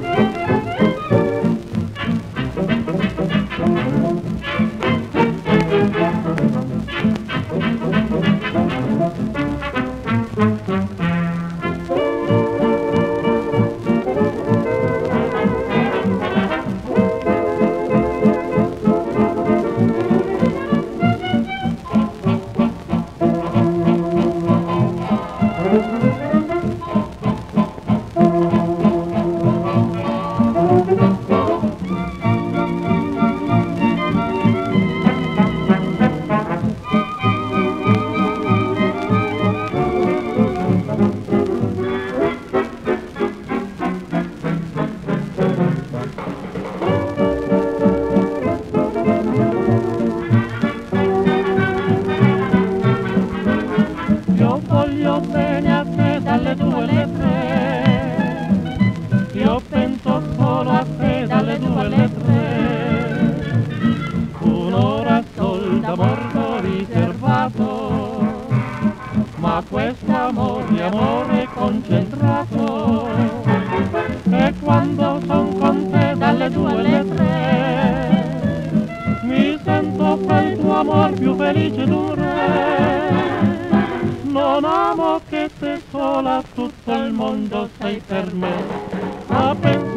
Voglio bene a te dalle 2 alle 3, io penso solo a te dalle 2 alle 3, un'ora sol d'amor riservato, ma questo amore è amore concentrato, e quando son con te dalle 2 alle 3, mi sento per il tuo amor più felice d'un re. Non amo che te sola, tutto il mondo sei per me.